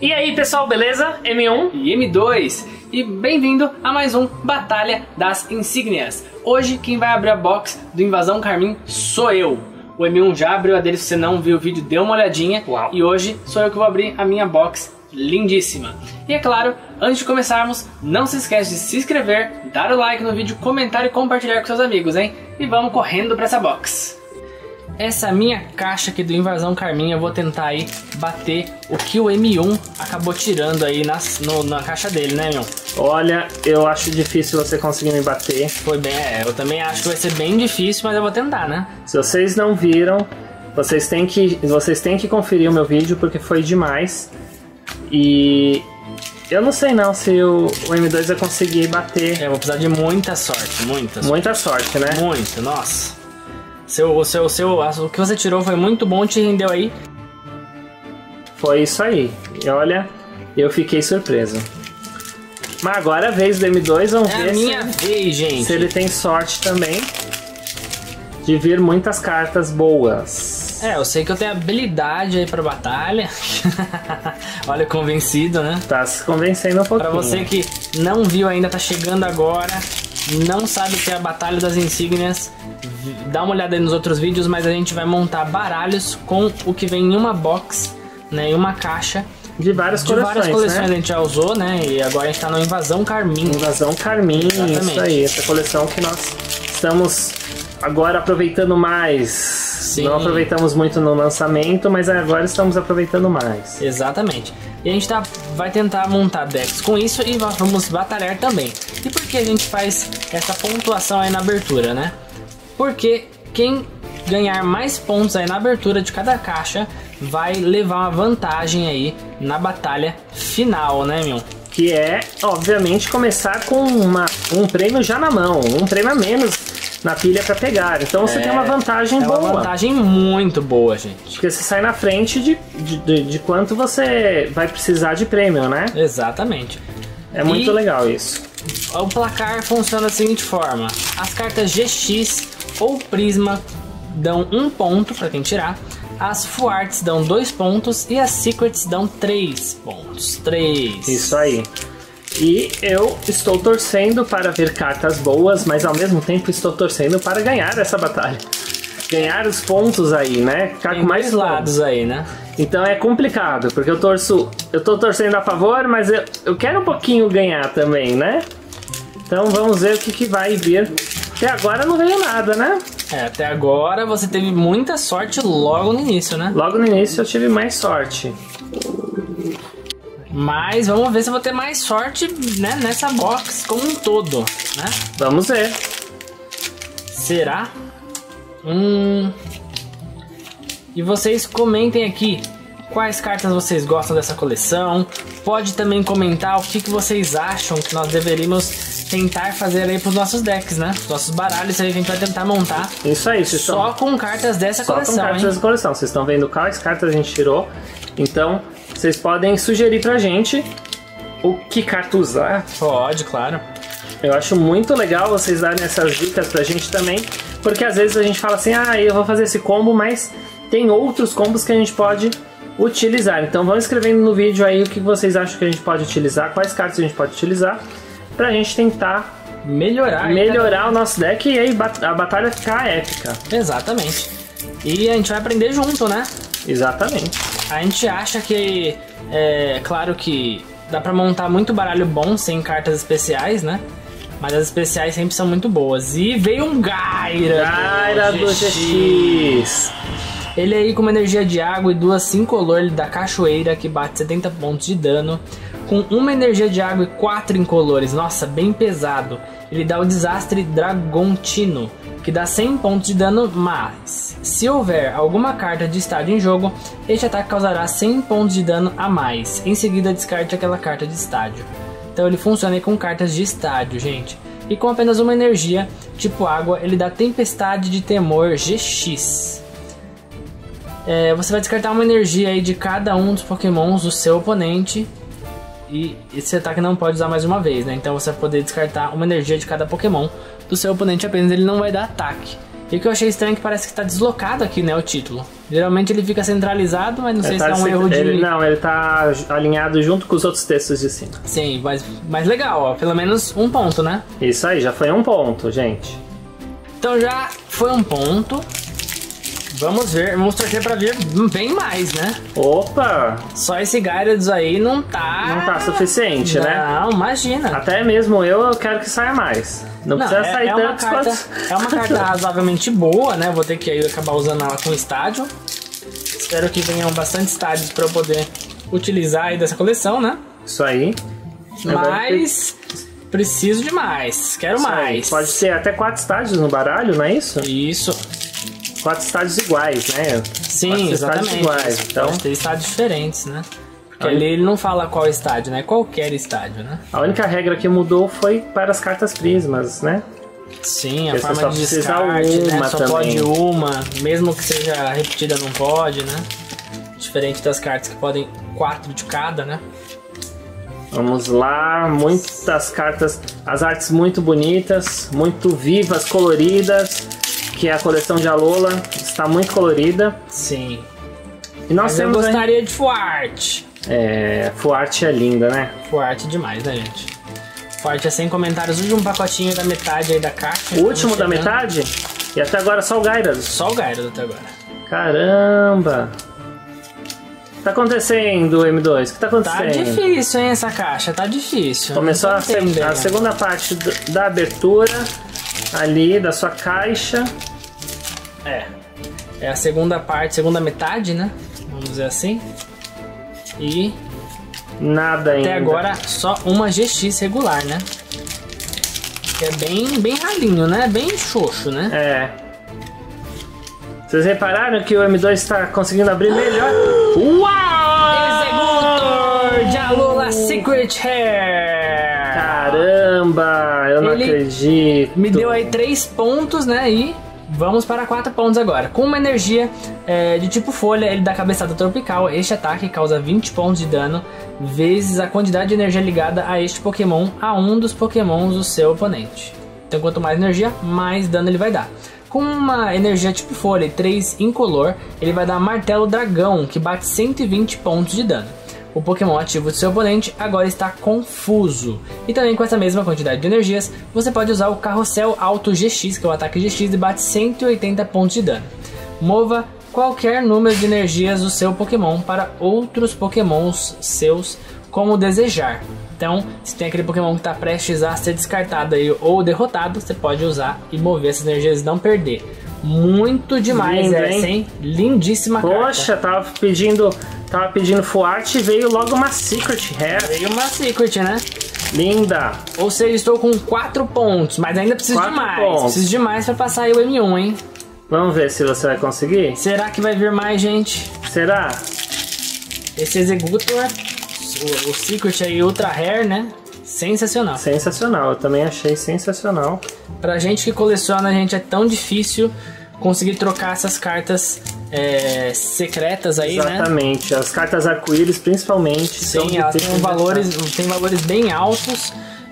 E aí pessoal, beleza? M1 e M2 e bem-vindo a mais um Batalha das Insígnias. Hoje quem vai abrir a box do Invasão Carmim sou eu. O M1 já abriu a dele, se você não viu o vídeo, dê uma olhadinha. Uau. E hoje sou eu que vou abrir a minha box lindíssima. E é claro, antes de começarmos, não se esquece de se inscrever, dar o like no vídeo, comentar e compartilhar com seus amigos, hein? E vamos correndo para essa box. Essa minha caixa aqui do Invasão Carmim, eu vou tentar aí bater o que o M1 acabou tirando aí na caixa dele, né, meu? Olha, eu acho difícil você conseguir me bater. Foi bem, eu também acho que vai ser bem difícil, mas eu vou tentar, né? Se vocês não viram, vocês têm que conferir o meu vídeo porque foi demais. E eu não sei não se o M2 vai conseguir bater. Eu vou precisar de muita sorte, Muita sorte, né? Muito, nossa. O que você tirou foi muito bom, te rendeu aí. Foi isso aí. E olha, eu fiquei surpreso. Mas agora é a vez do M2, vamos ver a minha vez, gente. Se ele tem sorte também de vir muitas cartas boas. Eu sei que eu tenho habilidade aí pra batalha. Olha, convencido, né? Tá se convencendo um pouquinho. Pra você que não viu ainda, tá chegando agora, não sabe o que é a Batalha das Insígnias, dá uma olhada aí nos outros vídeos, mas a gente vai montar baralhos com o que vem em uma box, né, em uma caixa. De várias coleções, né? A gente já usou, né? E agora a gente tá no Invasão Carmim. Invasão Carmim, exatamente. Isso aí. Essa coleção que nós estamos agora aproveitando mais. Sim. Não aproveitamos muito no lançamento, mas agora estamos aproveitando mais. Exatamente. E a gente vai tentar montar decks com isso e nós vamos batalhar também. E por que a gente faz essa pontuação aí na abertura, né? Porque quem ganhar mais pontos aí na abertura de cada caixa vai levar uma vantagem aí na batalha final, né, meu? Que é, obviamente, começar com um prêmio já na mão, um prêmio a menos na pilha para pegar. Então você tem uma vantagem boa. É uma vantagem muito boa, gente. Porque você sai na frente de quanto você vai precisar de prêmio, né? Exatamente. É muito legal isso. O placar funciona da seguinte forma: as cartas GX ou Prisma dão 1 ponto para quem tirar, as Full Arts dão 2 pontos e as Secrets dão 3 pontos. 3. Isso aí. E eu estou torcendo para ver cartas boas, mas ao mesmo tempo estou torcendo para ganhar essa batalha. Ganhar os pontos aí, né? Ficar tem com mais lados aí, né? Então é complicado, porque eu tô torcendo a favor, mas eu quero um pouquinho ganhar também, né? Então vamos ver o que vai vir. Até agora não veio nada, né? Até agora você teve muita sorte logo no início, né? Logo no início eu tive mais sorte. Mas vamos ver se eu vou ter mais sorte, né, nessa box como um todo, né? Vamos ver. Será? E vocês comentem aqui quais cartas vocês gostam dessa coleção. Pode também comentar o que vocês acham que nós deveríamos tentar fazer aí pros nossos decks, né? Os nossos baralhos aí que a gente vai tentar montar. Isso aí, só com cartas dessa coleção. Só com cartas dessa coleção. Vocês estão vendo quais cartas a gente tirou. Então, vocês podem sugerir pra gente o que carta usar. Pode, claro. Eu acho muito legal vocês darem essas dicas pra gente também, porque às vezes a gente fala assim, eu vou fazer esse combo, mas tem outros combos que a gente pode utilizar. Então vão escrevendo no vídeo aí o que vocês acham que a gente pode utilizar, quais cartas a gente pode utilizar, pra gente tentar melhorar o nosso deck e aí a batalha ficar épica. Exatamente. E a gente vai aprender junto, né? Exatamente. A gente acha que, claro que dá pra montar muito baralho bom sem cartas especiais, né? Mas as especiais sempre são muito boas. E veio um Gaira do GX. Ele aí com uma energia de água e 2 incolor da Cachoeira, que bate 70 pontos de dano. Com uma energia de água e 4 incolores. Nossa, bem pesado. Ele dá o Desastre Dragontino, que dá 100 pontos de dano, mas se houver alguma carta de estádio em jogo, este ataque causará 100 pontos de dano a mais. Em seguida, descarte aquela carta de estádio. Então ele funciona aí com cartas de estádio, gente. E com apenas uma energia, tipo água, ele dá Tempestade de Temor GX. Você vai descartar uma energia aí de cada um dos pokémons do seu oponente. E esse ataque não pode usar mais uma vez, né? Então você vai poder descartar uma energia de cada pokémon do seu oponente apenas, ele não vai dar ataque. E o que eu achei estranho é que parece que tá deslocado aqui, né, o título. Geralmente ele fica centralizado, mas não sei se é um erro de... Não, ele tá alinhado junto com os outros textos de cima. Sim, mas legal, ó. Pelo menos um ponto, né? Isso aí, já foi um ponto, gente. Então já foi um ponto. Vamos ver, vamos torcer pra vir bem mais, né? Opa! Só esse Gyarados aí não tá suficiente, né? Não, imagina. Até mesmo eu quero que saia mais. Não precisa sair tantos quantos... É uma carta razoavelmente boa, né? Vou ter que aí acabar usando ela com estádio. Espero que venham bastante estádios pra eu poder utilizar aí dessa coleção, né? Isso aí. Mas preciso de mais. Quero mais. Aí. Pode ter até 4 estádios no baralho, não é isso? Isso. 4 estádios iguais, né? Sim, exatamente. Iguais, então... Pode ter estádios diferentes, né? Porque ali ele não fala qual estádio, né? Qualquer estádio, né? A única regra que mudou foi para as cartas prismas, né? Sim, a porque forma de descarte, né? Só pode uma, mesmo que seja repetida não pode, né? Diferente das cartas que podem 4 de cada, né? Vamos lá, muitas cartas, as artes muito bonitas, muito vivas, coloridas, que é a coleção de Alola, está muito colorida. Sim. E nós eu gostaria de Fuarte. Fuarte é linda, né? Fuarte demais, né, gente? Fuarte é sem comentários. Use um pacotinho da metade aí da caixa. O último da metade? E até agora só o Gyarados? Só o Gyarados até agora. Caramba! O que tá acontecendo, M2? O que tá acontecendo? Tá difícil, hein, essa caixa. Tá difícil. Começou a segunda parte da abertura ali da sua caixa. É a segunda parte, segunda metade, né? Vamos dizer assim. E nada ainda. Até agora só uma GX regular, né? Que é bem ralinho, né? Bem xoxo, né? É. Vocês repararam que o M2 está conseguindo abrir melhor? Uau! Executor de Alola Secret Hair! Caramba, eu não acredito. Me deu aí 3 pontos, né? E vamos para 4 pontos agora. Com uma energia de tipo folha, ele dá cabeçada tropical. Este ataque causa 20 pontos de dano, vezes a quantidade de energia ligada a este Pokémon a um dos Pokémons do seu oponente. Então quanto mais energia, mais dano ele vai dar. Com uma energia tipo folha e 3 incolor, ele vai dar Martelo Dragão, que bate 120 pontos de dano. O Pokémon ativo do seu oponente agora está confuso. E também com essa mesma quantidade de energias, você pode usar o Carrossel Alto GX, que é o ataque GX e bate 180 pontos de dano. Mova qualquer número de energias do seu Pokémon para outros Pokémons seus como desejar. Então, se tem aquele Pokémon que está prestes a ser descartado aí, ou derrotado, você pode usar e mover essas energias e não perder. Muito demais essa, hein? Lindíssima carta. Poxa, tava pedindo Fuarte e veio logo uma Secret Hair. Veio uma Secret, né? Linda. Ou seja, estou com 4 pontos, mas ainda preciso de mais. Preciso de mais para passar aí o M1, hein? Vamos ver se você vai conseguir. Será que vai vir mais, gente? Será? Esse Executor, o Secret aí, Ultra Rare, né? Sensacional. Sensacional, eu também achei sensacional. Pra gente que coleciona, gente, é tão difícil conseguir trocar essas cartas secretas aí, exatamente, né? As cartas arco-íris principalmente. Sim, elas têm valores bem altos.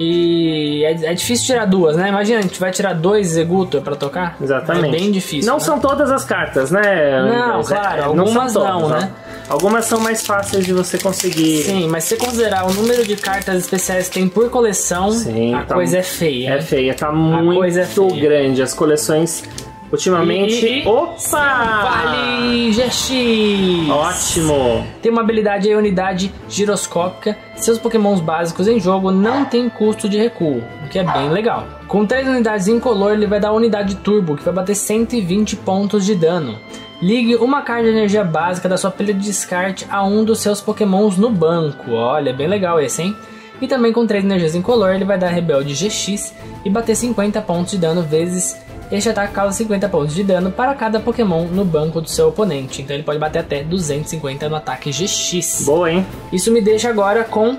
E é difícil tirar duas, né? Imagina, a gente vai tirar 2 Executor pra tocar. Exatamente. É bem difícil. Não são todas as cartas, né? Não, claro, algumas não, né? Algumas são mais fáceis de você conseguir. Sim, mas se você considerar o número de cartas especiais que tem por coleção, sim, a coisa é feia. É feia, tá muito grande. As coleções ultimamente... Opa! Vale GX! Ótimo! Tem uma habilidade aí, unidade giroscópica. Seus pokémons básicos em jogo não tem custo de recuo, o que é bem legal. Com 3 unidades incolor, ele vai dar a unidade turbo, que vai bater 120 pontos de dano. Ligue uma carta de energia básica da sua pilha de descarte a um dos seus pokémons no banco. Olha, bem legal esse, hein? E também com 3 energias incolor, ele vai dar Rebelde GX e bater 50 pontos de dano vezes... Este ataque causa 50 pontos de dano para cada Pokémon no banco do seu oponente. Então ele pode bater até 250 no ataque GX. Boa, hein? Isso me deixa agora com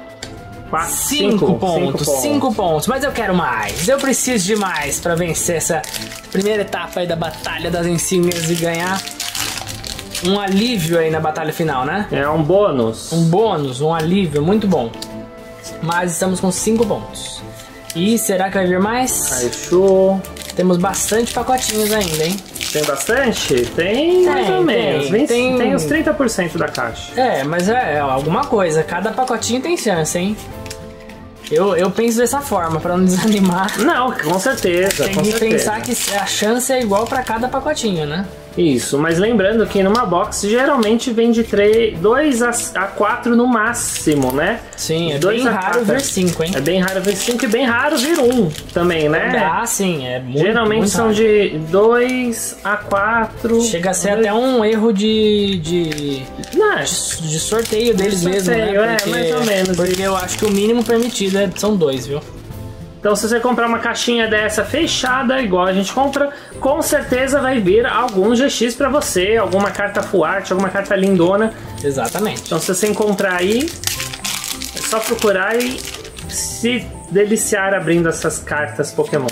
5 pontos. 5 pontos. Mas eu quero mais. Eu preciso de mais para vencer essa primeira etapa aí da Batalha das Insígnias e ganhar um alívio aí na batalha final, né? É um bônus. Um bônus, um alívio, muito bom. Mas estamos com 5 pontos. E será que vai vir mais? Raichu. Temos bastante pacotinhos ainda, hein? Tem bastante? Tem mais ou menos. Tem uns 30% da caixa. É, mas é alguma coisa. Cada pacotinho tem chance, hein? Eu penso dessa forma, pra não desanimar. Não, com certeza. Tem que pensar que a chance é igual pra cada pacotinho, né? Isso, mas lembrando que numa box geralmente vem de 2 a 4 no máximo, né? Sim, é bem raro vir 5, hein? É bem raro vir 5 e bem raro vir 1 também, né? Ah, sim, é muito geralmente muito são raro. De 2 a 4. Chega a ser até um erro de sorteio deles mesmo, né? Porque, mais ou menos. Porque eu acho que o mínimo permitido são 2, viu? Então se você comprar uma caixinha dessa fechada, igual a gente compra, com certeza vai vir algum GX pra você, alguma carta full art, alguma carta lindona. Exatamente. Então se você encontrar aí, é só procurar e se deliciar abrindo essas cartas Pokémon.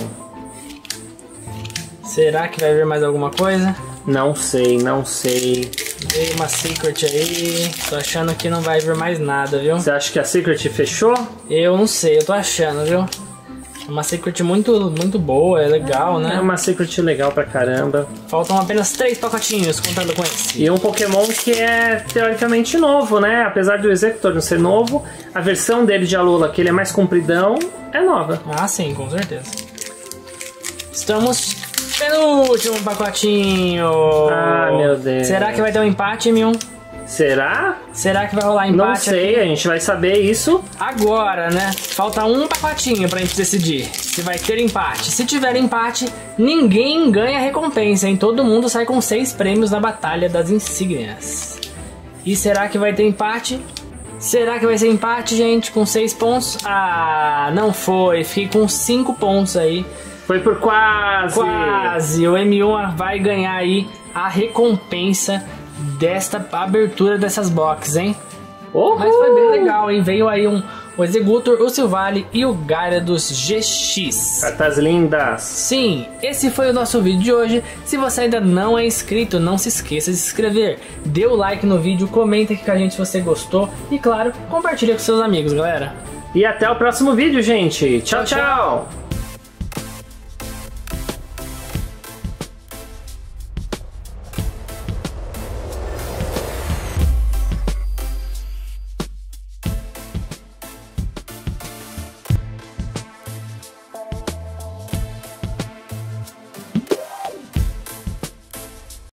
Será que vai vir mais alguma coisa? Não sei, não sei. Veio uma Secret aí, tô achando que não vai vir mais nada, viu? Você acha que a Secret fechou? Eu não sei, eu tô achando, viu? Uma Secret muito boa, é legal, né? É uma Secret legal pra caramba. Faltam apenas 3 pacotinhos, contando com esse. E um Pokémon que é teoricamente novo, né? Apesar do Executor não ser novo, a versão dele de Alola, que ele é mais compridão, é nova. Ah, sim, com certeza. Estamos no último pacotinho. Ah, meu Deus. Será que vai ter um empate, Mion? Será? Será que vai rolar empate? Não sei, aqui? a gente vai saber isso agora, né? Falta um pacotinho pra gente decidir se vai ter empate. Se tiver empate, ninguém ganha recompensa, hein? Todo mundo sai com 6 prêmios na Batalha das Insígnias. E será que vai ter empate? Será que vai ser empate, gente, com 6 pontos? Ah, não foi. Fiquei com 5 pontos aí. Foi por quase. Quase. O M1 vai ganhar aí a recompensa desta abertura dessas boxes, hein? Uhul. Mas foi bem legal, hein? Veio aí o Exeggutor, o Silvally e o Gyarados GX. Cartas lindas. Sim, esse foi o nosso vídeo de hoje. Se você ainda não é inscrito, não se esqueça de se inscrever. Dê o like no vídeo, comenta aqui com a gente se você gostou. E claro, compartilha com seus amigos, galera. E até o próximo vídeo, gente. Tchau, tchau.